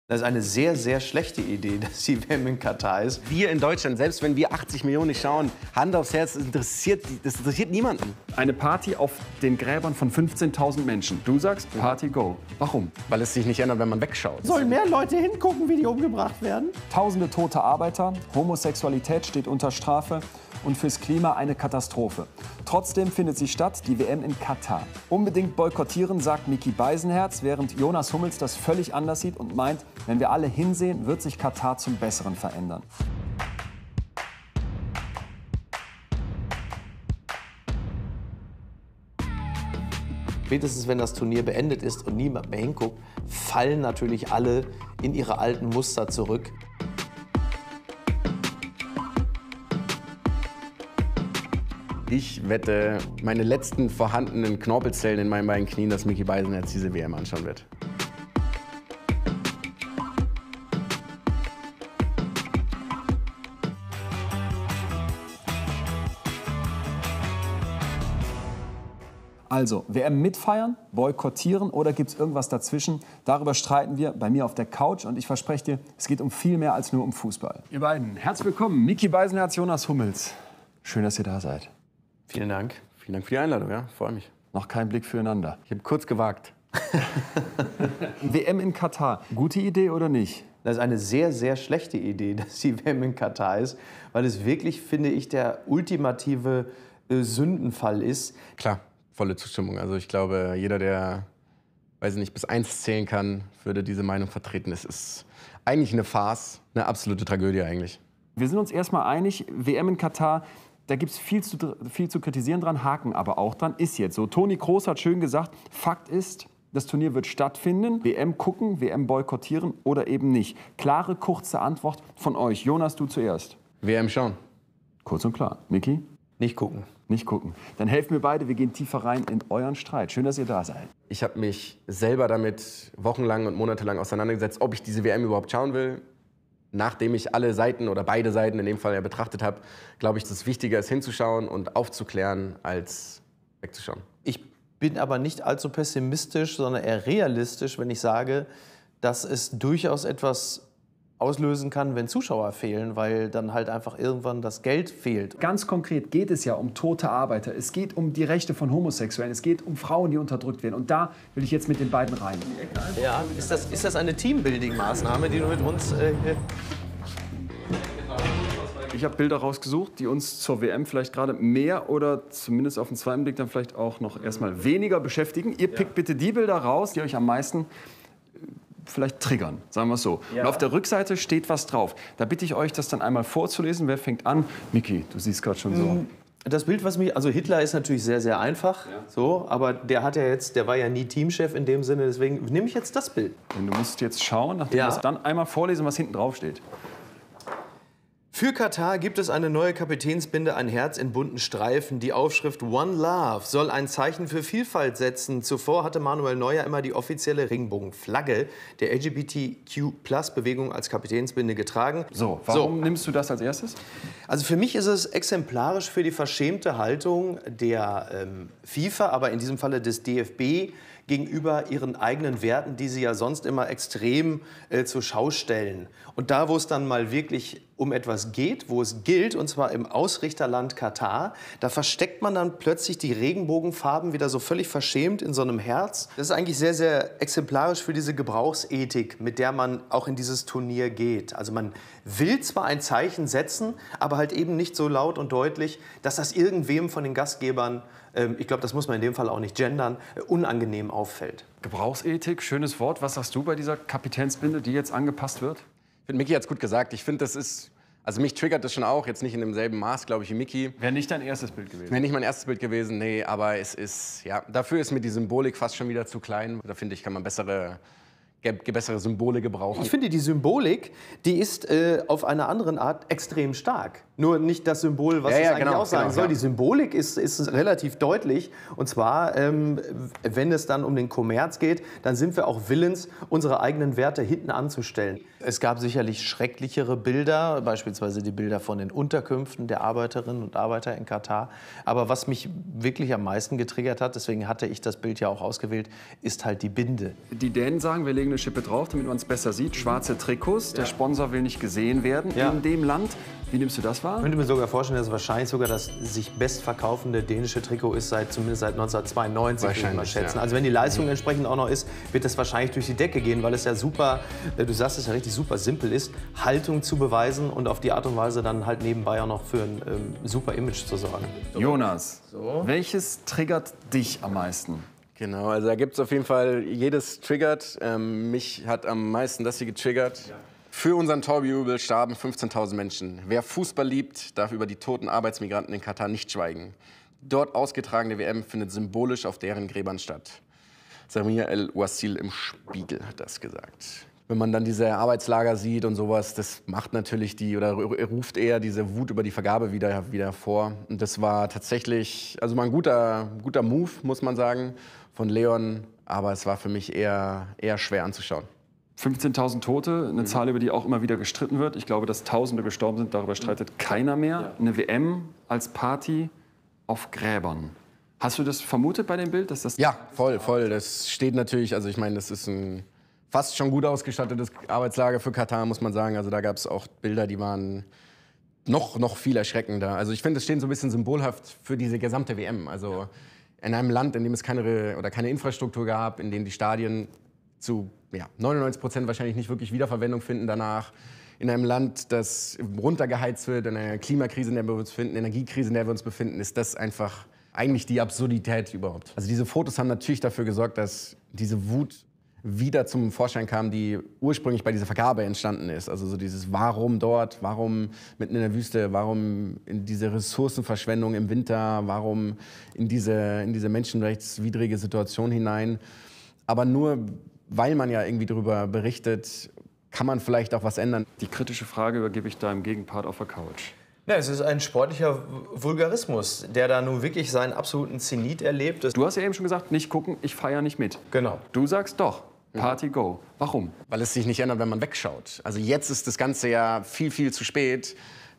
Das ist eine sehr, sehr schlechte Idee, dass die WM in Katar ist. Wir in Deutschland, selbst wenn wir 80 Millionen nicht schauen, Hand aufs Herz, das interessiert niemanden. Eine Party auf den Gräbern von 15.000 Menschen. Du sagst Party go. Warum? Weil es sich nicht ändert, wenn man wegschaut. Sollen mehr Leute hingucken, wie die umgebracht werden? Tausende tote Arbeiter, Homosexualität steht unter Strafe und fürs Klima eine Katastrophe. Trotzdem findet sie statt, die WM in Katar. Unbedingt boykottieren, sagt Micky Beisenherz, während Jonas Hummels das völlig anders sieht und meint, wenn wir alle hinsehen, wird sich Katar zum Besseren verändern. Spätestens wenn das Turnier beendet ist und niemand mehr hinguckt, fallen natürlich alle in ihre alten Muster zurück. Ich wette meine letzten vorhandenen Knorpelzellen in meinen beiden Knien, dass Micky Beisenherz diese WM anschauen wird. Also, WM mitfeiern, boykottieren oder gibt es irgendwas dazwischen? Darüber streiten wir bei mir auf der Couch und ich verspreche dir, es geht um viel mehr als nur um Fußball. Ihr beiden, herzlich willkommen, Micky Beisenherz, Jonas Hummels. Schön, dass ihr da seid. Vielen Dank. Vielen Dank für die Einladung, ja, freue mich. Noch kein Blick füreinander. Ich habe kurz gewagt. WM in Katar, gute Idee oder nicht? Das ist eine sehr, sehr schlechte Idee, dass die WM in Katar ist, weil es wirklich, finde ich, der ultimative Sündenfall ist. Klar, volle Zustimmung. Also ich glaube, jeder, der, weiß ich nicht, bis 1 zählen kann, würde diese Meinung vertreten. Es ist eigentlich eine Farce, eine absolute Tragödie eigentlich. Wir sind uns erstmal einig, WM in Katar, da gibt es viel zu kritisieren dran, Haken aber auch dran, ist jetzt so. Toni Kroos hat schön gesagt, Fakt ist, das Turnier wird stattfinden, WM gucken, WM boykottieren oder eben nicht. Klare, kurze Antwort von euch. Jonas, du zuerst. WM schauen. Kurz und klar. Micky? Nicht gucken. Nicht gucken. Dann helfen wir beide, wir gehen tiefer rein in euren Streit. Schön, dass ihr da seid. Ich habe mich selber damit wochenlang und monatelang auseinandergesetzt, ob ich diese WM überhaupt schauen will. Nachdem ich alle Seiten oder beide Seiten in dem Fall ja betrachtet habe, glaube ich, dass es wichtiger ist, hinzuschauen und aufzuklären, als wegzuschauen. Ich bin aber nicht allzu pessimistisch, sondern eher realistisch, wenn ich sage, dass es durchaus etwas auslösen kann, wenn Zuschauer fehlen, weil dann halt einfach irgendwann das Geld fehlt. Ganz konkret geht es ja um tote Arbeiter. Es geht um die Rechte von Homosexuellen. Es geht um Frauen, die unterdrückt werden. Und da will ich jetzt mit den beiden rein. Ja, ist das eine Teambuilding-Maßnahme, die du mit uns... Ich habe Bilder rausgesucht, die uns zur WM vielleicht gerade mehr oder zumindest auf den zweiten Blick dann vielleicht auch noch erstmal weniger beschäftigen. Ihr pickt bitte die Bilder raus, die euch am meisten vielleicht triggern, sagen wir es so. Ja. Und auf der Rückseite steht was drauf. Da bitte ich euch, das dann einmal vorzulesen. Wer fängt an? Micky, du siehst gerade schon so. Das Bild, was mich, also Hitler ist natürlich sehr, sehr einfach, so, aber der war ja nie Teamchef in dem Sinne, deswegen nehme ich jetzt das Bild. Denn du musst jetzt schauen, nachdem wir dann einmal vorlesen, was hinten drauf steht. Für Katar gibt es eine neue Kapitänsbinde, ein Herz in bunten Streifen. Die Aufschrift One Love soll ein Zeichen für Vielfalt setzen. Zuvor hatte Manuel Neuer immer die offizielle Regenbogenflagge der LGBTQ+-Bewegung als Kapitänsbinde getragen. So, warum nimmst du das als erstes? Also für mich ist es exemplarisch für die verschämte Haltung der FIFA, aber in diesem Falle des DFB, gegenüber ihren eigenen Werten, die sie ja sonst immer extrem zur Schau stellen. Und da, wo es dann mal wirklich um etwas geht, wo es gilt, und zwar im Ausrichterland Katar, da versteckt man dann plötzlich die Regenbogenfarben wieder so völlig verschämt in so einem Herz. Das ist eigentlich sehr, sehr exemplarisch für diese Gebrauchsethik, mit der man auch in dieses Turnier geht. Also man will zwar ein Zeichen setzen, aber halt eben nicht so laut und deutlich, dass das irgendwem von den Gastgebern, ich glaube, das muss man in dem Fall auch nicht gendern, unangenehm auffällt. Gebrauchsethik, schönes Wort. Was sagst du bei dieser Kapitänsbinde, die jetzt angepasst wird? Ich finde, Micky hat es gut gesagt. Ich finde, das ist, also mich triggert das schon auch, jetzt nicht in demselben Maß, glaube ich, wie Micky. Wäre nicht dein erstes Bild gewesen? Wäre nicht mein erstes Bild gewesen, nee, aber es ist, ja, dafür ist mir die Symbolik fast schon wieder zu klein. Da finde ich, kann man bessere Symbole gebrauchen. Ich finde, die Symbolik, die ist auf einer anderen Art extrem stark. Nur nicht das Symbol, was es eigentlich aussagen soll. Die Symbolik ist relativ deutlich. Und zwar, wenn es dann um den Kommerz geht, dann sind wir auch willens, unsere eigenen Werte hinten anzustellen. Es gab sicherlich schrecklichere Bilder, beispielsweise die Bilder von den Unterkünften der Arbeiterinnen und Arbeiter in Katar. Aber was mich wirklich am meisten getriggert hat, deswegen hatte ich das Bild ja auch ausgewählt, ist halt die Binde. Die Dänen sagen, wir legen legen eine Schippe drauf, damit man es besser sieht. Schwarze Trikots, der Sponsor will nicht gesehen werden in dem Land. Wie nimmst du das wahr? Ich könnte mir sogar vorstellen, dass es wahrscheinlich sogar das sich bestverkaufende dänische Trikot ist, zumindest seit 1992, würde ich mal schätzen. Ja. Also wenn die Leistung entsprechend auch noch ist, wird das wahrscheinlich durch die Decke gehen, weil es ja super, du sagst es ja richtig, super simpel ist, Haltung zu beweisen und auf die Art und Weise dann halt nebenbei auch noch für ein super Image zu sorgen. Jonas, welches triggert dich am meisten? Genau, also da gibt es auf jeden Fall, jedes triggert. Mich hat am meisten das hier getriggert. Ja. Für unseren Torbjubel starben 15.000 Menschen. Wer Fußball liebt, darf über die toten Arbeitsmigranten in Katar nicht schweigen. Die dort ausgetragene WM findet symbolisch auf deren Gräbern statt. Samir El-Wassil im Spiegel hat das gesagt. Wenn man dann diese Arbeitslager sieht und sowas, das macht natürlich ruft eher diese Wut über die Vergabe wieder hervor. Und das war tatsächlich, also mal ein guter Move, muss man sagen, von Leon. Aber es war für mich eher schwer anzuschauen. 15.000 Tote, eine Zahl, über die auch immer wieder gestritten wird. Ich glaube, dass Tausende gestorben sind, darüber streitet keiner mehr. Ja. Eine WM als Party auf Gräbern. Hast du das vermutet bei dem Bild? Dass das ja, voll. Das steht natürlich, also ich meine, das ist ein fast schon gut ausgestattetes Arbeitslager für Katar, muss man sagen. Also da gab es auch Bilder, die waren noch viel erschreckender. Also ich finde, es steht so ein bisschen symbolhaft für diese gesamte WM. Also in einem Land, in dem es keine Infrastruktur gab, in dem die Stadien zu 99% wahrscheinlich nicht wirklich Wiederverwendung finden danach. In einem Land, das runtergeheizt wird, in einer Klimakrise, in der wir uns befinden, Energiekrise, in der wir uns befinden, ist das einfach eigentlich die Absurdität überhaupt. Also diese Fotos haben natürlich dafür gesorgt, dass diese Wut wieder zum Vorschein kam, die ursprünglich bei dieser Vergabe entstanden ist. Also so dieses Warum dort, warum mitten in der Wüste, warum in diese Ressourcenverschwendung im Winter, warum in diese menschenrechtswidrige Situation hinein. Aber nur weil man ja irgendwie darüber berichtet, kann man vielleicht auch was ändern. Die kritische Frage übergebe ich deinem Gegenpart auf der Couch. Ja, es ist ein sportlicher Vulgarismus, der da nun wirklich seinen absoluten Zenit erlebt. Du hast ja eben schon gesagt, nicht gucken, ich feiere nicht mit. Genau. Du sagst doch, Party go. Warum? Weil es sich nicht ändert, wenn man wegschaut. Also jetzt ist das Ganze ja viel zu spät.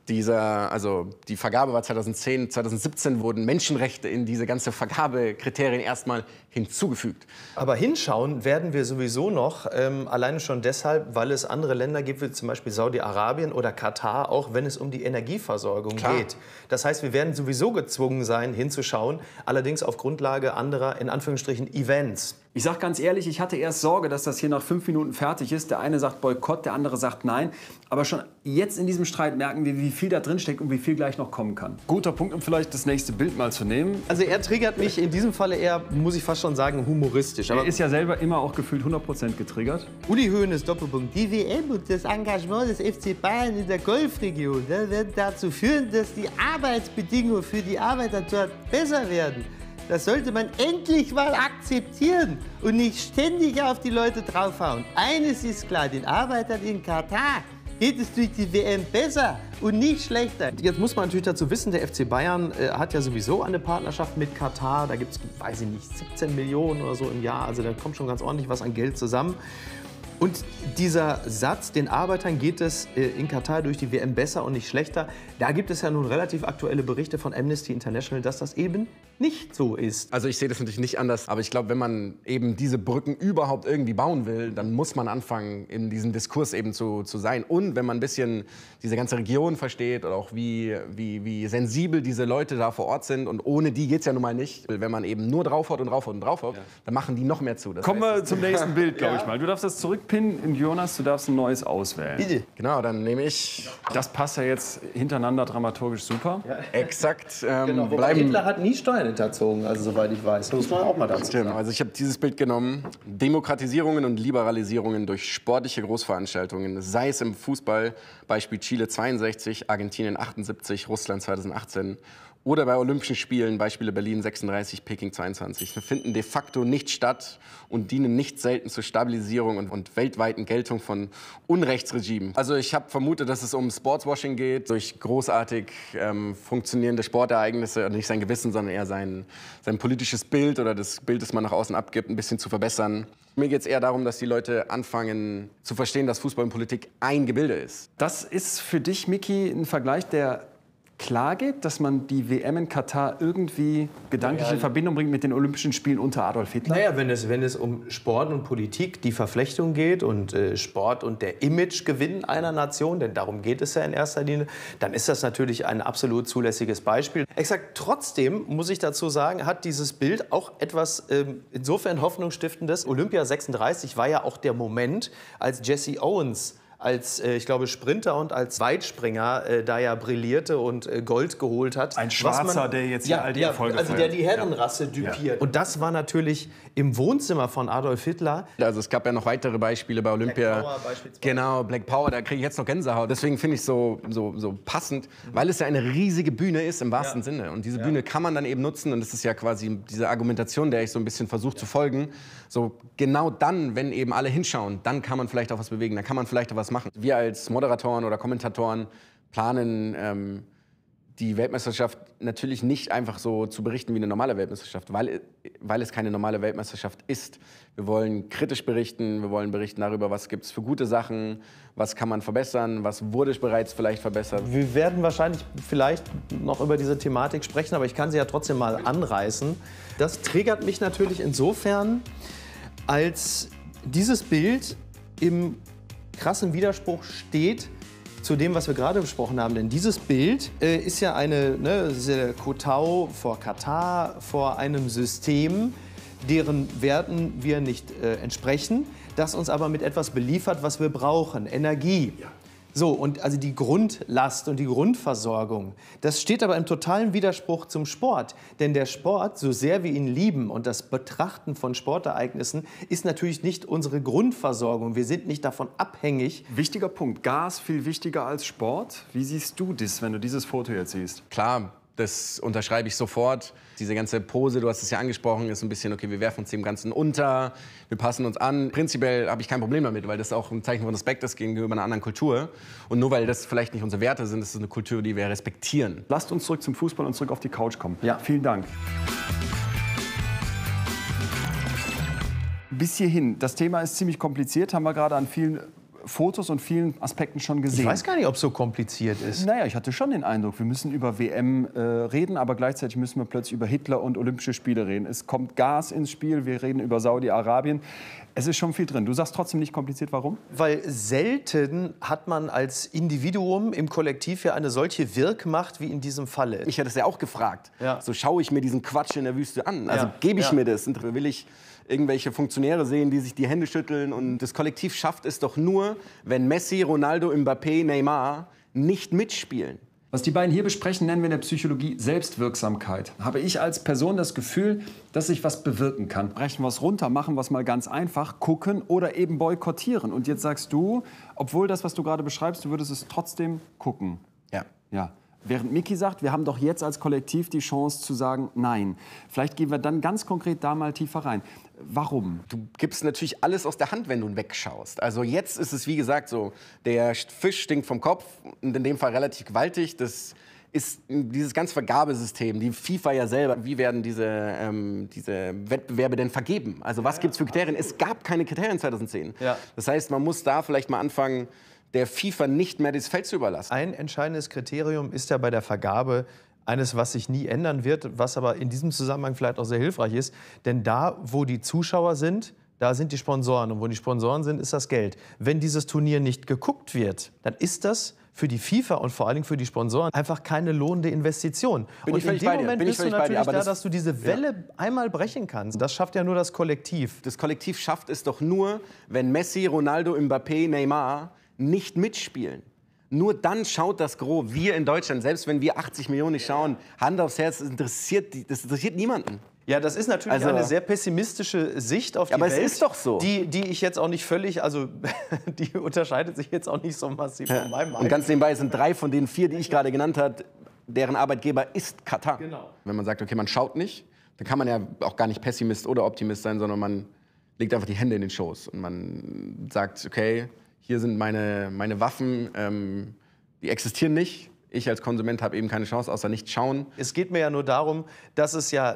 Die Vergabe war 2010, 2017 wurden Menschenrechte in diese ganze Vergabekriterien erstmal hinzugefügt. Aber hinschauen werden wir sowieso noch, alleine schon deshalb, weil es andere Länder gibt, wie zum Beispiel Saudi-Arabien oder Katar, auch wenn es um die Energieversorgung geht. Das heißt, wir werden sowieso gezwungen sein, hinzuschauen, allerdings auf Grundlage anderer, in Anführungsstrichen, Events. Ich sage ganz ehrlich, ich hatte erst Sorge, dass das hier nach 5 Minuten fertig ist. Der eine sagt Boykott, der andere sagt Nein. Aber schon jetzt in diesem Streit merken wir, wie viel da drin steckt und wie viel gleich noch kommen kann. Guter Punkt, um vielleicht das nächste Bild mal zu nehmen. Also er triggert mich in diesem Falle eher, muss ich fast schon sagen, humoristisch. Aber er ist ja selber immer auch gefühlt 100% getriggert. Uli Hoeneß, Doppelpunkt. Die WM und das Engagement des FC Bayern in der Golfregion werden dazu führen, dass die Arbeitsbedingungen für die Arbeiter dort besser werden. Das sollte man endlich mal akzeptieren und nicht ständig auf die Leute draufhauen. Eines ist klar, den Arbeitern in Katar geht es durch die WM besser und nicht schlechter. Jetzt muss man natürlich dazu wissen, der FC Bayern hat ja sowieso eine Partnerschaft mit Katar. Da gibt es, weiß ich nicht, 17 Millionen oder so im Jahr. Also da kommt schon ganz ordentlich was an Geld zusammen. Und dieser Satz, den Arbeitern geht es in Katar durch die WM besser und nicht schlechter, da gibt es ja nun relativ aktuelle Berichte von Amnesty International, dass das eben nicht so ist. Also ich sehe das natürlich nicht anders, aber ich glaube, wenn man eben diese Brücken überhaupt irgendwie bauen will, dann muss man anfangen, in diesem Diskurs eben zu sein. Und wenn man ein bisschen diese ganze Region versteht oder auch wie sensibel diese Leute da vor Ort sind, und ohne die geht es ja nun mal nicht. Wenn man eben nur draufhaut, dann machen die noch mehr zu. Das Kommen wir zum nächsten Bild, glaube ich mal. Du darfst das zurückpinnen und Jonas, du darfst ein neues auswählen. Bitte. Genau, dann nehme ich... Das passt ja jetzt hintereinander dramaturgisch super. Ja. Exakt. Genau, Hitler hat nie Steuern hinterzogen, also soweit ich weiß. Muss man auch mal dazu sagen. Also ich habe dieses Bild genommen. Demokratisierungen und Liberalisierungen durch sportliche Großveranstaltungen, sei es im Fußball, Beispiel Chile 62, Argentinien 78, Russland 2018, oder bei Olympischen Spielen, Beispiele Berlin 36, Peking 22, finden de facto nicht statt und dienen nicht selten zur Stabilisierung und weltweiten Geltung von Unrechtsregimen. Also ich habe vermutet, dass es um Sportswashing geht, durch großartig funktionierende Sportereignisse, und nicht sein Gewissen, sondern eher sein politisches Bild oder das Bild, das man nach außen abgibt, ein bisschen zu verbessern. Mir geht es eher darum, dass die Leute anfangen zu verstehen, dass Fußball und Politik ein Gebilde ist. Das ist für dich, Miki, ein Vergleich, der klar geht, dass man die WM in Katar irgendwie gedanklich in Verbindung bringt mit den Olympischen Spielen unter Adolf Hitler? Naja, wenn es um Sport und Politik, die Verflechtung geht und Sport und der Imagegewinn einer Nation, denn darum geht es ja in erster Linie, dann ist das natürlich ein absolut zulässiges Beispiel. Exakt, trotzdem muss ich dazu sagen, hat dieses Bild auch etwas insofern Hoffnungsstiftendes. Olympia 36 war ja auch der Moment, als Jesse Owens als, ich glaube, Sprinter und als Weitspringer da ja brillierte und Gold geholt hat. Ein Schwarzer, der jetzt hier all die Erfolge also der feiert. die Herrenrasse düpiert. Und das war natürlich im Wohnzimmer von Adolf Hitler. Also es gab ja noch weitere Beispiele bei Olympia. Black Power beispielsweise. Genau, Black Power, da kriege ich jetzt noch Gänsehaut. Deswegen finde ich es so passend, weil es ja eine riesige Bühne ist im wahrsten Sinne. Und diese Bühne kann man dann eben nutzen. Und das ist ja quasi diese Argumentation, der ich so ein bisschen versuche zu folgen. So genau dann, wenn eben alle hinschauen, dann kann man vielleicht auch was bewegen, dann kann man vielleicht auch was machen. Wir als Moderatoren oder Kommentatoren planen die Weltmeisterschaft natürlich nicht einfach so zu berichten wie eine normale Weltmeisterschaft, weil es keine normale Weltmeisterschaft ist. Wir wollen kritisch berichten, wir wollen berichten darüber, was gibt es für gute Sachen, was kann man verbessern, was wurde bereits vielleicht verbessert. Wir werden wahrscheinlich vielleicht noch über diese Thematik sprechen, aber ich kann sie ja trotzdem mal anreißen. Das triggert mich natürlich insofern, als dieses Bild im krassen Widerspruch steht zu dem, was wir gerade besprochen haben. Denn dieses Bild ist ja eine Kotau vor Katar, vor einem System, deren Werten wir nicht entsprechen, das uns aber mit etwas beliefert, was wir brauchen, Energie. Ja. So, und also die Grundlast und die Grundversorgung, das steht aber im totalen Widerspruch zum Sport. Denn der Sport, so sehr wir ihn lieben und das Betrachten von Sportereignissen, ist natürlich nicht unsere Grundversorgung. Wir sind nicht davon abhängig. Wichtiger Punkt, Gas viel wichtiger als Sport. Wie siehst du das, wenn du dieses Foto jetzt siehst? Klar, das unterschreibe ich sofort. Diese ganze Pose, du hast es ja angesprochen, ist ein bisschen, okay, wir werfen uns dem Ganzen unter, wir passen uns an. Prinzipiell habe ich kein Problem damit, weil das auch ein Zeichen von Respekt ist gegenüber einer anderen Kultur. Und nur weil das vielleicht nicht unsere Werte sind, ist es eine Kultur, die wir respektieren. Lasst uns zurück zum Fußball und zurück auf die Couch kommen. Ja. Vielen Dank. Bis hierhin, das Thema ist ziemlich kompliziert, haben wir gerade an vielen Fotos und vielen Aspekten schon gesehen. Ich weiß gar nicht, ob es so kompliziert ist. Naja, ich hatte schon den Eindruck, wir müssen über WM reden, aber gleichzeitig müssen wir plötzlich über Hitler und Olympische Spiele reden. Es kommt Gas ins Spiel, wir reden über Saudi-Arabien. Es ist schon viel drin. Du sagst trotzdem nicht kompliziert, warum? Weil selten hat man als Individuum im Kollektiv ja eine solche Wirkmacht wie in diesem Falle. Ich hätte es ja auch gefragt. Ja. So schaue ich mir diesen Quatsch in der Wüste an. Also Ja. gebe ich Ja. mir das? Will ich irgendwelche Funktionäre sehen, die sich die Hände schütteln? Und das Kollektiv schafft es doch nur, wenn Messi, Ronaldo, Mbappé, Neymar nicht mitspielen. Was die beiden hier besprechen, nennen wir in der Psychologie Selbstwirksamkeit. Habe ich als Person das Gefühl, dass ich was bewirken kann? Brechen wir es runter, machen wir es mal ganz einfach, gucken oder eben boykottieren. Und jetzt sagst du, obwohl das, was du gerade beschreibst, du würdest es trotzdem gucken. Ja. Ja. Während Miki sagt, wir haben doch jetzt als Kollektiv die Chance zu sagen, nein. Vielleicht gehen wir dann ganz konkret da mal tiefer rein. Warum? Du gibst natürlich alles aus der Hand, wenn du wegschaust. Also jetzt ist es, wie gesagt, so, der Fisch stinkt vom Kopf und in dem Fall relativ gewaltig. Das ist dieses ganze Vergabesystem, die FIFA ja selber. Wie werden diese Wettbewerbe denn vergeben? Also was gibt es für Kriterien? Es gab keine Kriterien 2010. Ja. Das heißt, man muss da vielleicht mal anfangen, der FIFA nicht mehr das Feld zu überlassen. Ein entscheidendes Kriterium ist ja bei der Vergabe eines, was sich nie ändern wird, was aber in diesem Zusammenhang vielleicht auch sehr hilfreich ist. Denn da, wo die Zuschauer sind, da sind die Sponsoren. Und wo die Sponsoren sind, ist das Geld. Wenn dieses Turnier nicht geguckt wird, dann ist das für die FIFA und vor allen Dingen für die Sponsoren einfach keine lohnende Investition. Bin und ich in völlig dem bei dir. Moment Bin ich bist du völlig bei dir, natürlich aber da, das- dass du diese Welle einmal brechen kannst. Das schafft ja nur das Kollektiv. Das Kollektiv schafft es doch nur, wenn Messi, Ronaldo, Mbappé, Neymar nicht mitspielen. Nur dann schaut das Gros. Wir in Deutschland, selbst wenn wir 80 Millionen nicht schauen, Hand aufs Herz, das interessiert niemanden. Ja, das ist natürlich Also- eine sehr pessimistische Sicht auf die Aber es Welt. ist doch so. Die ich jetzt auch nicht völlig, also die unterscheidet sich jetzt auch nicht so massiv von meinem Und ganz nebenbei sind 3 von den 4, die ich gerade genannt habe, deren Arbeitgeber ist Katar. Genau. Wenn man sagt, okay, man schaut nicht, dann kann man ja auch gar nicht Pessimist oder Optimist sein, sondern man legt einfach die Hände in den Schoß und man sagt, okay, hier sind meine Waffen, die existieren nicht. Ich als Konsument habe eben keine Chance, außer nicht schauen. Es geht mir ja nur darum, dass es ja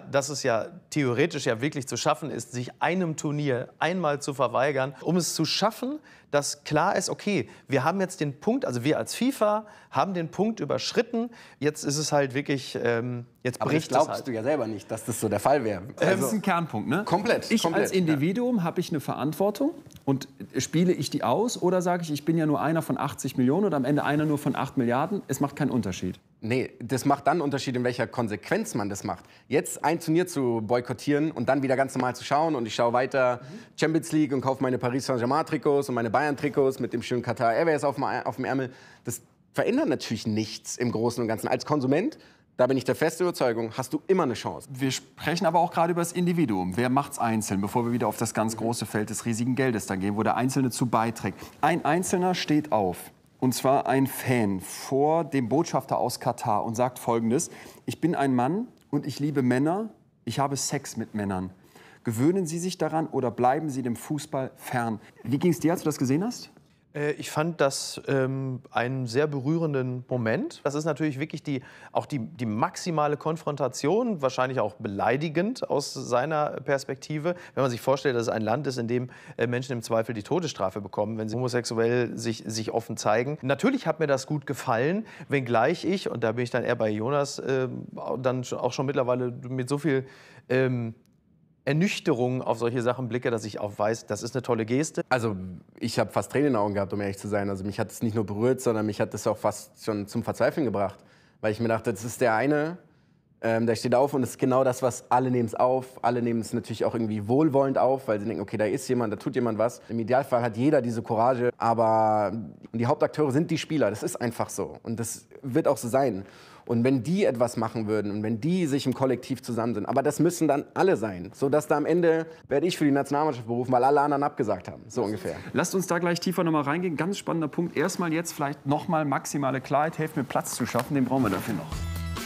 theoretisch ja wirklich zu schaffen ist, sich einem Turnier einmal zu verweigern, um es zu schaffen, dass klar ist, okay, wir haben jetzt den Punkt, also wir als FIFA haben den Punkt überschritten. Jetzt ist es halt wirklich, jetzt Aber das glaubst du ja selber nicht, dass das so der Fall wäre. Das ist ein Kernpunkt, ne? Komplett. Ich komplett, als Individuum habe ich eine Verantwortung und spiele ich die aus oder sage ich bin ja nur einer von 80 Millionen oder am Ende einer nur von 8 Milliarden? Es macht keinen Unterschied. Nee, das macht dann einen Unterschied, in welcher Konsequenz man das macht. Jetzt ein Turnier zu boykottieren und dann wieder ganz normal zu schauen und ich schaue weiter Champions League und kaufe meine Paris Saint-Germain-Trikots und meine Bayern-Trikots mit dem schönen Qatar Airways auf dem Ärmel. Das verändert natürlich nichts im Großen und Ganzen. Als Konsument, da bin ich der festen Überzeugung, hast du immer eine Chance. Wir sprechen aber auch gerade über das Individuum. Wer macht's einzeln, bevor wir wieder auf das ganz große Feld des riesigen Geldes dann gehen, wo der Einzelne zu beiträgt. Ein Einzelner steht auf. Und zwar ein Fan vor dem Botschafter aus Katar und sagt Folgendes: Ich bin ein Mann und ich liebe Männer, ich habe Sex mit Männern. Gewöhnen Sie sich daran oder bleiben Sie dem Fußball fern? Wie ging es dir, als du das gesehen hast? Ich fand das einen sehr berührenden Moment. Das ist natürlich wirklich die maximale Konfrontation, wahrscheinlich auch beleidigend aus seiner Perspektive. Wenn man sich vorstellt, dass es ein Land ist, in dem Menschen im Zweifel die Todesstrafe bekommen, wenn sie homosexuell sich offen zeigen. Natürlich hat mir das gut gefallen, wenngleich ich, und da bin ich dann eher bei Jonas, dann auch schon mittlerweile mit so viel Ernüchterung auf solche Sachen blicke, dass ich auch weiß, das ist eine tolle Geste. Also ich habe fast Tränen in den Augen gehabt, um ehrlich zu sein. Also mich hat es nicht nur berührt, sondern mich hat es auch fast schon zum Verzweifeln gebracht. Weil ich mir dachte, das ist der eine, der steht auf und das ist genau das, was alle nehmen es auf. Alle nehmen es natürlich auch irgendwie wohlwollend auf, weil sie denken, okay, da ist jemand, da tut jemand was. Im Idealfall hat jeder diese Courage, aber die Hauptakteure sind die Spieler. Das ist einfach so und das wird auch so sein. Und wenn die etwas machen würden und wenn die sich im Kollektiv zusammen sind, aber das müssen dann alle sein, sodass da am Ende werde ich für die Nationalmannschaft berufen, weil alle anderen abgesagt haben, so ungefähr. Lasst uns da gleich tiefer noch mal reingehen. Ganz spannender Punkt. Erstmal jetzt vielleicht noch mal maximale Klarheit, helfen mir Platz zu schaffen, den brauchen wir dafür noch.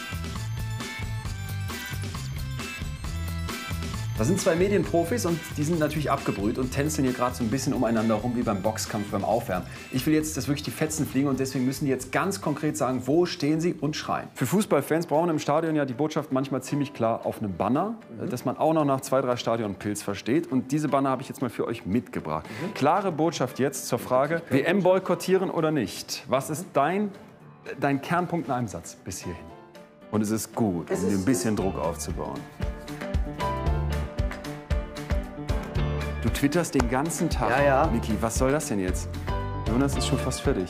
Da sind zwei Medienprofis und die sind natürlich abgebrüht und tänzeln hier gerade so ein bisschen umeinander rum wie beim Boxkampf, beim Aufwärmen. Ich will jetzt, dass wirklich die Fetzen fliegen und deswegen müssen die jetzt ganz konkret sagen, wo stehen sie und schreien. Für Fußballfans brauchen im Stadion ja die Botschaft manchmal ziemlich klar auf einem Banner, dass man auch noch nach 2, 3 Stadionpilz versteht. Und diese Banner habe ich jetzt mal für euch mitgebracht. Klare Botschaft jetzt zur Frage, WM boykottieren oder nicht? Was ist dein Kernpunkt in einem Satz bis hierhin? Und es ist gut, um dir ein bisschen Druck aufzubauen. Du twitterst den ganzen Tag. Ja, ja. Niki, was soll das denn jetzt? Jonas ist schon fast fertig.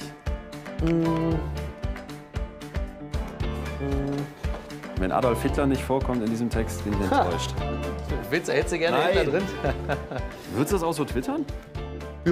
Wenn Adolf Hitler nicht vorkommt in diesem Text, bin ich enttäuscht. Hättest du gerne Nein. da drin? Würdest du das auch so twittern? Ja.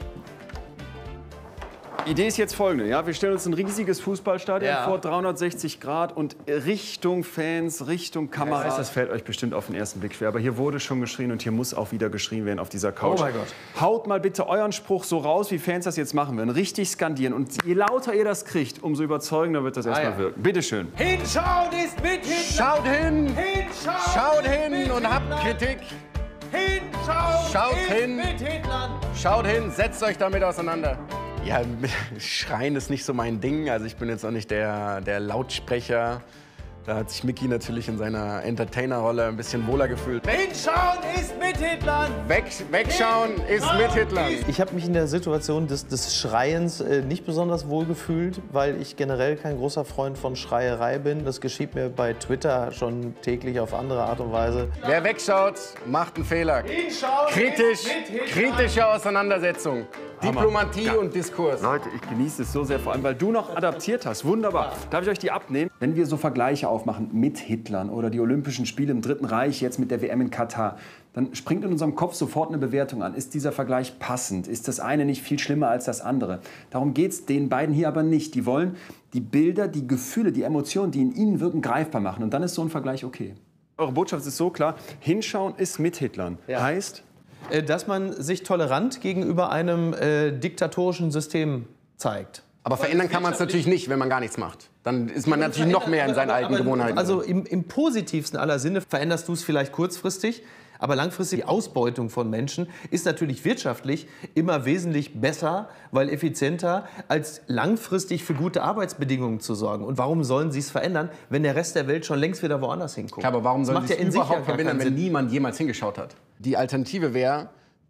Idee ist jetzt folgende. Ja? Wir stellen uns ein riesiges Fußballstadion Ja. vor, 360 Grad und Richtung Fans, Richtung Kamera. Ja. Das fällt euch bestimmt auf den ersten Blick schwer, aber hier wurde schon geschrien und hier muss auch wieder geschrien werden auf dieser Couch. Oh mein Gott. Haut mal bitte euren Spruch so raus, wie Fans das jetzt machen würden. Richtig skandieren. Und je lauter ihr das kriegt, umso überzeugender wird das erstmal ja. wirken. Bitte schön. Hinschauen ist mit Hitler! Schaut hin! Hinschauen! Schaut hin und habt Kritik! Hinschauen Schaut ist hin. mit Hitler! Schaut hin, setzt euch damit auseinander. Ja, Schreien ist nicht so mein Ding. Also ich bin jetzt auch nicht der Lautsprecher. Da hat sich Micky natürlich in seiner Entertainer-Rolle ein bisschen wohler gefühlt. Hinschauen ist mit Hitler! Wegschauen ist mit Hitler. Ich habe mich in der Situation des Schreiens nicht besonders wohl gefühlt, weil ich generell kein großer Freund von Schreierei bin. Das geschieht mir bei Twitter schon täglich auf andere Art und Weise. Wer wegschaut, macht einen Fehler. Kritische Auseinandersetzung. Diplomatie und Diskurs. Leute, ich genieße es so sehr, vor allem, weil du noch adaptiert hast. Wunderbar. Darf ich euch die abnehmen? Wenn wir so Vergleiche aufmachen mit Hitlern oder die Olympischen Spiele im Dritten Reich, jetzt mit der WM in Katar, dann springt in unserem Kopf sofort eine Bewertung an. Ist dieser Vergleich passend? Ist das eine nicht viel schlimmer als das andere? Darum geht es den beiden hier aber nicht. Die wollen die Bilder, die Gefühle, die Emotionen, die in ihnen wirken, greifbar machen. Und dann ist so ein Vergleich okay. Eure Botschaft ist so klar, hinschauen ist mit Hitlern. Ja. Heißt? Dass man sich tolerant gegenüber einem diktatorischen System zeigt. Aber verändern kann man es natürlich nicht, wenn man gar nichts macht. Dann ist man natürlich noch mehr in seinen alten Gewohnheiten. Also im positivsten aller Sinne veränderst du es vielleicht kurzfristig, aber langfristig die Ausbeutung von Menschen ist natürlich wirtschaftlich immer wesentlich besser, weil effizienter, als langfristig für gute Arbeitsbedingungen zu sorgen. Und warum sollen sie es verändern, wenn der Rest der Welt schon längst wieder woanders hinguckt? Aber warum soll macht sie ja es in sich überhaupt ja gar verbinden, keinen wenn Sinn. niemand jemals hingeschaut hat? Die Alternative wäre,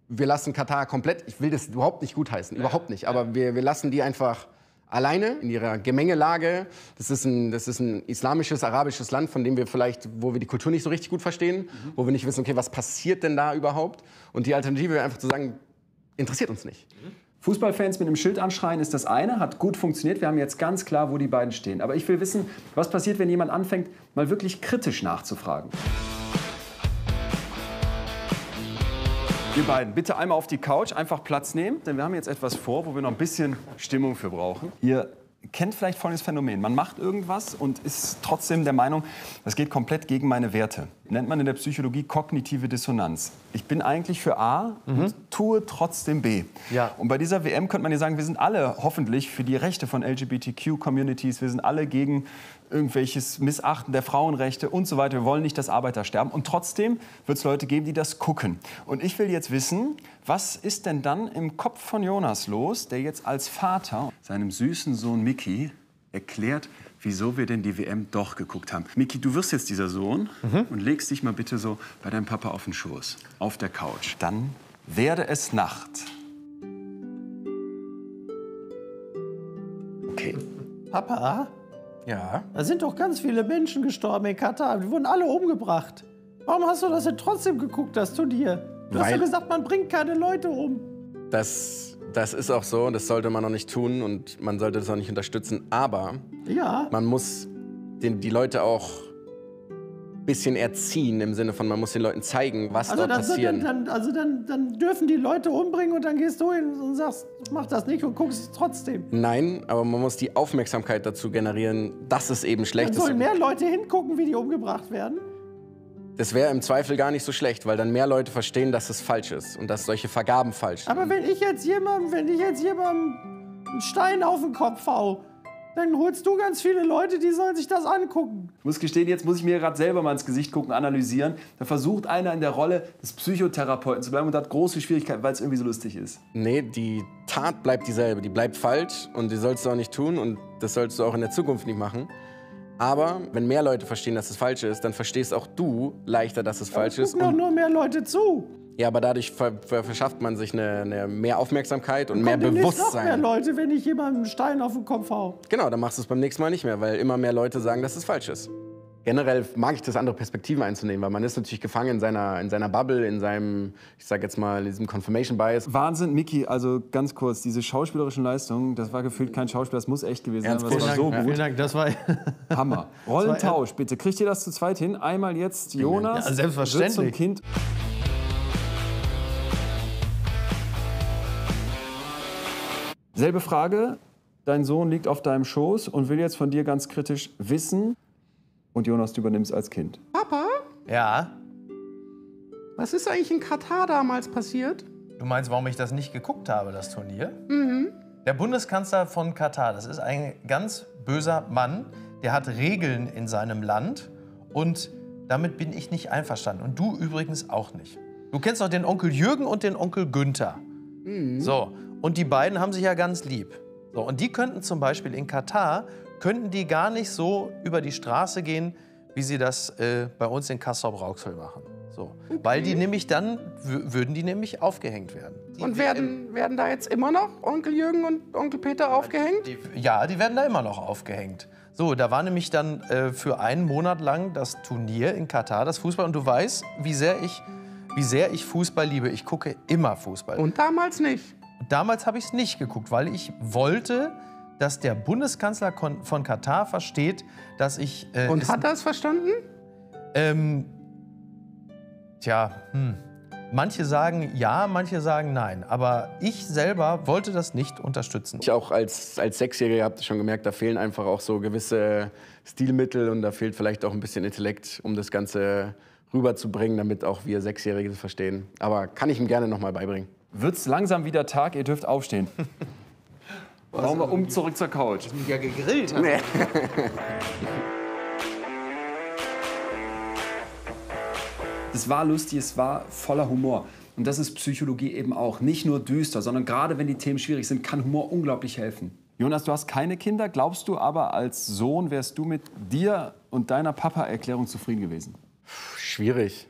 wir lassen Katar komplett, ich will das überhaupt nicht gutheißen, überhaupt nicht, aber wir lassen die einfach alleine in ihrer Gemengelage. Das ist ein islamisches, arabisches Land, von dem wir vielleicht, wo wir die Kultur nicht so richtig gut verstehen, wo wir nicht wissen, okay, was passiert denn da überhaupt? Und die Alternative wäre einfach zu sagen, interessiert uns nicht. Fußballfans mit einem Schild anschreien ist das eine, hat gut funktioniert. Wir haben jetzt ganz klar, wo die beiden stehen. Aber ich will wissen, was passiert, wenn jemand anfängt, mal wirklich kritisch nachzufragen. Ihr beiden, bitte einmal auf die Couch, einfach Platz nehmen, denn wir haben jetzt etwas vor, wo wir noch ein bisschen Stimmung für brauchen. Ihr kennt vielleicht folgendes Phänomen. Man macht irgendwas und ist trotzdem der Meinung, das geht komplett gegen meine Werte. Nennt man in der Psychologie kognitive Dissonanz. Ich bin eigentlich für A und tue trotzdem B. Ja. Und bei dieser WM könnte man ja sagen, wir sind alle hoffentlich für die Rechte von LGBTQ-Communities, wir sind alle gegen irgendwelches Missachten der Frauenrechte und so weiter. Wir wollen nicht, dass Arbeiter sterben. Und trotzdem wird es Leute geben, die das gucken. Und ich will jetzt wissen, was ist denn dann im Kopf von Jonas los, der jetzt als Vater seinem süßen Sohn Miki erklärt, wieso wir denn die WM doch geguckt haben. Miki, du wirst jetzt dieser Sohn und legst dich mal bitte so bei deinem Papa auf den Schoß, auf der Couch. Dann werde es Nacht. Okay. Papa, Ja. da sind doch ganz viele Menschen gestorben in Katar. Die wurden alle umgebracht. Warum hast du das denn trotzdem geguckt, das Turnier? Du hast ja gesagt, man bringt keine Leute um. Das ist auch so, das sollte man auch nicht tun und man sollte das auch nicht unterstützen. Aber Ja. man muss die Leute auch ein bisschen erziehen, im Sinne von, man muss den Leuten zeigen, was dort passiert. Dann dürfen die Leute umbringen und dann gehst du hin und sagst, mach das nicht und guckst es trotzdem. Nein, aber man muss die Aufmerksamkeit dazu generieren, dass es eben schlecht Dann ist. sollen mehr Leute hingucken, wie die umgebracht werden. Das wäre im Zweifel gar nicht so schlecht, weil dann mehr Leute verstehen, dass es falsch ist und dass solche Vergaben falsch sind. Aber wenn ich jetzt jemandem einen Stein auf den Kopf hau, dann holst du ganz viele Leute, die sollen sich das angucken. Ich muss gestehen, jetzt muss ich mir gerade selber mal ins Gesicht gucken, analysieren. Da versucht einer in der Rolle des Psychotherapeuten zu bleiben und hat große Schwierigkeiten, weil es irgendwie so lustig ist. Nee, die Tat bleibt dieselbe, die bleibt falsch und die sollst du auch nicht tun und das sollst du auch in der Zukunft nicht machen. Aber wenn mehr Leute verstehen, dass es falsch ist, dann verstehst auch du leichter, dass es falsch ist. Gucken doch nur mehr Leute zu. Ja, aber dadurch verschafft man sich eine mehr Aufmerksamkeit und mehr Kommt demnächst noch mehr Bewusstsein. Leute, wenn ich jemandem einen Stein auf den Kopf hau. Genau, dann machst du es beim nächsten Mal nicht mehr, weil immer mehr Leute sagen, dass es falsch ist. Generell mag ich das, andere Perspektiven einzunehmen, weil man ist natürlich gefangen in seiner Bubble, in seinem, ich sag jetzt mal, in diesem Confirmation Bias. Wahnsinn, Miki, also ganz kurz, diese schauspielerischen Leistungen, das war gefühlt kein Schauspiel, das muss echt gewesen sein, aber das war so gut. Vielen Dank, das war... Hammer. Rollentausch, bitte. Kriegt ihr das zu zweit hin? Einmal jetzt Jonas, Ja, selbstverständlich. wird zum Kind. Selbe Frage, dein Sohn liegt auf deinem Schoß und will jetzt von dir ganz kritisch wissen, und Jonas, du übernimmst als Kind. Papa, Ja? was ist eigentlich in Katar damals passiert? Du meinst, warum ich das nicht geguckt habe, das Turnier? Der Bundeskanzler von Katar, das ist ein ganz böser Mann, der hat Regeln in seinem Land und damit bin ich nicht einverstanden. Und du übrigens auch nicht. Du kennst doch den Onkel Jürgen und den Onkel Günther. So, und die beiden haben sich ja ganz lieb. So, und die könnten zum Beispiel in Katar, könnten die gar nicht so über die Straße gehen, wie sie das bei uns in Castrop-Rauxel machen. So. Weil die nämlich dann, würden die nämlich aufgehängt werden. Und werden da jetzt immer noch Onkel Jürgen und Onkel Peter aufgehängt? Ja, die werden da immer noch aufgehängt. So, da war nämlich dann für einen Monat lang das Turnier in Katar, das Fußball. Und du weißt, wie sehr ich Fußball liebe. Ich gucke immer Fußball. Und damals nicht. Damals habe ich es nicht geguckt, weil ich wollte, dass der Bundeskanzler von Katar versteht, dass ich... Und hat er es verstanden? Manche sagen ja, manche sagen nein. Aber ich selber wollte das nicht unterstützen. Ich auch als Sechsjähriger habe schon gemerkt, da fehlen einfach auch so gewisse Stilmittel und da fehlt vielleicht auch ein bisschen Intellekt, um das Ganze rüberzubringen, damit auch wir Sechsjährige es verstehen. Aber kann ich ihm gerne noch mal beibringen. Wird's langsam wieder Tag, ihr dürft aufstehen. Bauen wir zurück zur Couch. Ja, gegrillt. Es war lustig, es war voller Humor. Und das ist Psychologie eben auch. Nicht nur düster, sondern gerade wenn die Themen schwierig sind, kann Humor unglaublich helfen. Jonas, du hast keine Kinder. Glaubst du aber, als Sohn wärst du mit dir und deiner Papa-Erklärung zufrieden gewesen? Schwierig.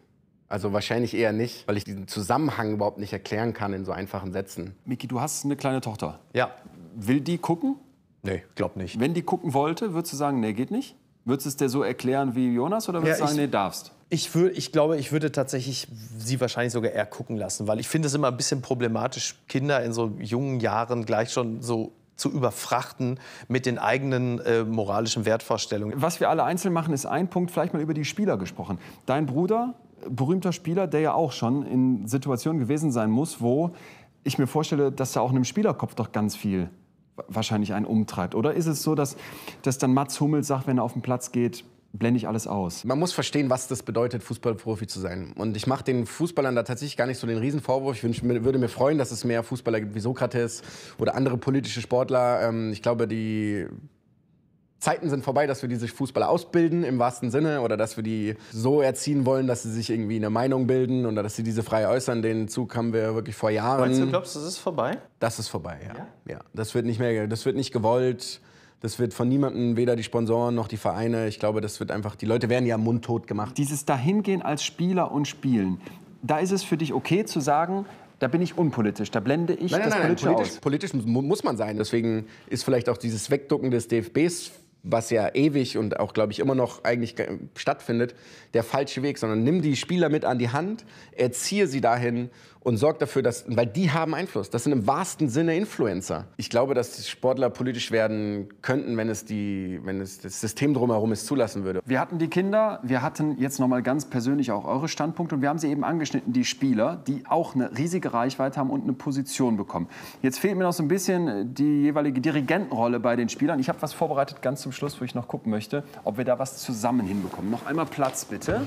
Also wahrscheinlich eher nicht, weil ich diesen Zusammenhang überhaupt nicht erklären kann in so einfachen Sätzen. Miki, du hast eine kleine Tochter. Ja. Will die gucken? Nee, glaub nicht. Wenn die gucken wollte, würdest du sagen, nee, geht nicht? Würdest du es dir so erklären wie Jonas oder würdest du sagen, nee, darfst? Ich glaube, ich würde tatsächlich sie wahrscheinlich sogar eher gucken lassen, weil ich finde es immer ein bisschen problematisch, Kinder in so jungen Jahren gleich schon so zu überfrachten mit den eigenen moralischen Wertvorstellungen. Was wir alle einzeln machen, ist ein Punkt, vielleicht mal über die Spieler gesprochen. Dein Bruder, berühmter Spieler, der ja auch schon in Situationen gewesen sein muss, wo ich mir vorstelle, dass da auch in einem Spielerkopf doch ganz viel wahrscheinlich einen umtreibt. Oder ist es so, dass dann Mats Hummels sagt, wenn er auf den Platz geht, blende ich alles aus? Man muss verstehen, was das bedeutet, Fußballprofi zu sein. Und ich mache den Fußballern da tatsächlich gar nicht so den Riesenvorwurf. Ich würde mir freuen, dass es mehr Fußballer gibt wie Sokrates oder andere politische Sportler. Ich glaube, die Zeiten sind vorbei, dass wir diese Fußballer ausbilden im wahrsten Sinne oder dass wir die so erziehen wollen, dass sie sich irgendwie eine Meinung bilden oder dass sie diese frei äußern. Den Zug haben wir wirklich vor Jahren. Meinst du, glaubst du, das ist vorbei? Das ist vorbei, ja. Das wird nicht mehr, das wird nicht gewollt. Das wird von niemandem, weder die Sponsoren noch die Vereine. Ich glaube, das wird einfach, die Leute werden ja mundtot gemacht. Dieses Dahingehen als Spieler und Spielen, da ist es für dich okay zu sagen, da bin ich unpolitisch, da blende ich das Politische aus. Politisch muss man sein. Deswegen ist vielleicht auch dieses Wegducken des DFBs, was ja ewig und auch, glaube ich, immer noch eigentlich stattfindet, der falsche Weg. Sondern nimm die Spieler mit an die Hand, erziehe sie dahin und sorg dafür, weil die haben Einfluss. Das sind im wahrsten Sinne Influencer. Ich glaube, dass die Sportler politisch werden könnten, wenn es das System drumherum es zulassen würde. Wir hatten die Kinder, wir hatten jetzt noch mal ganz persönlich auch eure Standpunkte und wir haben sie eben angeschnitten, die Spieler, die auch eine riesige Reichweite haben und eine Position bekommen. Jetzt fehlt mir noch so ein bisschen die jeweilige Dirigentenrolle bei den Spielern. Ich habe was vorbereitet, ganz zum Schluss, wo ich noch gucken möchte, ob wir da was zusammen hinbekommen. Noch einmal Platz, bitte.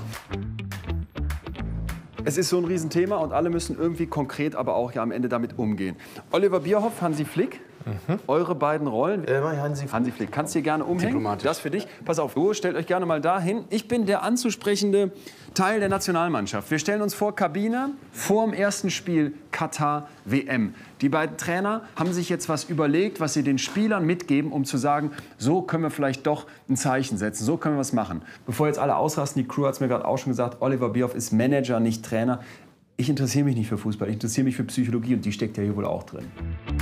Es ist so ein Riesenthema und alle müssen irgendwie konkret, aber auch ja am Ende damit umgehen. Oliver Bierhoff, Hansi Flick, eure beiden Rollen. Hansi Flick, kannst du hier gerne umhängen. Das für dich. Pass auf, stellt euch gerne mal dahin. Ich bin der anzusprechende Teil der Nationalmannschaft. Wir stellen uns vor, Kabine vor dem ersten Spiel Katar WM. Die beiden Trainer haben sich jetzt was überlegt, was sie den Spielern mitgeben, um zu sagen, so können wir vielleicht doch ein Zeichen setzen, so können wir was machen. Bevor jetzt alle ausrasten, die Crew hat es mir gerade auch schon gesagt, Oliver Bierhoff ist Manager, nicht Trainer. Ich interessiere mich nicht für Fußball, ich interessiere mich für Psychologie und die steckt ja hier wohl auch drin.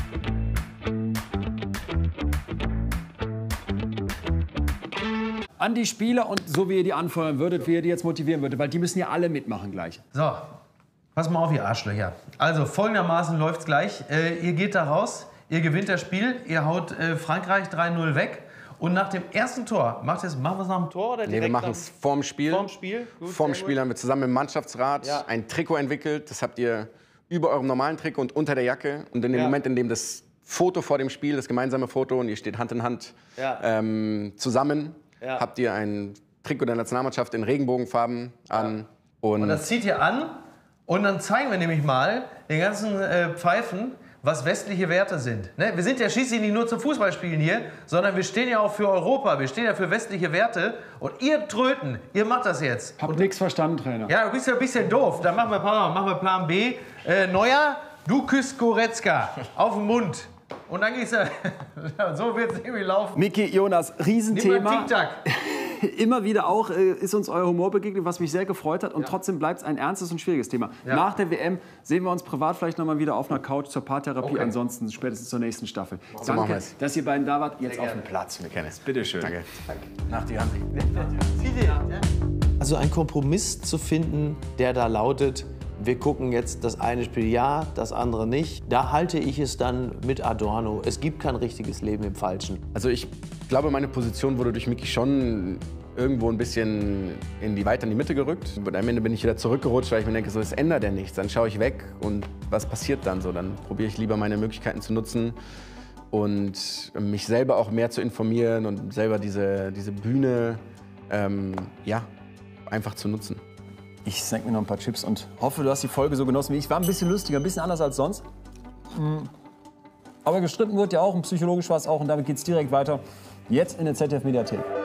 An die Spieler und so wie ihr die anfeuern würdet, wie ihr die jetzt motivieren würdet, weil die müssen ja alle mitmachen gleich. So, pass mal auf, ihr Arschlöcher. Also folgendermaßen läuft's gleich. Ihr geht da raus, ihr gewinnt das Spiel, ihr haut Frankreich 3-0 weg. Und nach dem ersten Tor, machen wir es nach dem Tor oder direkt? Nee, wir machen es vorm Spiel. Vorm Spiel? Gut, vorm Spiel haben wir zusammen im Mannschaftsrat ein Trikot entwickelt. Das habt ihr über eurem normalen Trikot und unter der Jacke. Und in dem Moment, in dem das Foto vor dem Spiel, das gemeinsame Foto, und ihr steht Hand in Hand zusammen, habt ihr ein Trikot der Nationalmannschaft in Regenbogenfarben an. Und das zieht ihr an und dann zeigen wir nämlich mal den ganzen Pfeifen, was westliche Werte sind. Ne? Wir sind ja schließlich nicht nur zum Fußballspielen hier, sondern wir stehen ja auch für Europa, wir stehen ja für westliche Werte. Und ihr Tröten, ihr macht das jetzt. Hab nichts verstanden, Trainer. Ja, du bist ja ein bisschen doof. Dann machen wir Plan B. Neuer, du küsst Goretzka auf den Mund. Und dann geht's ja, so wird es irgendwie laufen. Miki, Jonas, Riesenthema. Tic-Tac. Immer wieder auch ist uns euer Humor begegnet, was mich sehr gefreut hat. Und trotzdem bleibt es ein ernstes und schwieriges Thema. Ja. Nach der WM sehen wir uns privat vielleicht noch mal wieder auf einer Couch zur Paartherapie. Okay. Ansonsten spätestens zur nächsten Staffel. So machen Danke, wir's. dass ihr beiden da wart. Jetzt Sehr auf gerne. den Platz. Wir kennen es. Bitte schön. Danke. Nach dir, Hansi. Also einen Kompromiss zu finden, der da lautet, wir gucken jetzt das eine Spiel ja, das andere nicht. Da halte ich es dann mit Adorno. Es gibt kein richtiges Leben im Falschen. Also ich glaube, meine Position wurde durch Miki schon irgendwo ein bisschen weiter in die Mitte gerückt. Und am Ende bin ich wieder zurückgerutscht, weil ich mir denke, so, das ändert ja nichts. Dann schaue ich weg und was passiert dann so? Dann probiere ich lieber meine Möglichkeiten zu nutzen und mich selber auch mehr zu informieren und selber diese Bühne einfach zu nutzen. Ich snack mir noch ein paar Chips und hoffe, du hast die Folge so genossen wie ich. War ein bisschen lustiger, ein bisschen anders als sonst. Aber gestritten wird ja auch und psychologisch war es auch. Und damit geht es direkt weiter. Jetzt in der ZDF-Mediathek.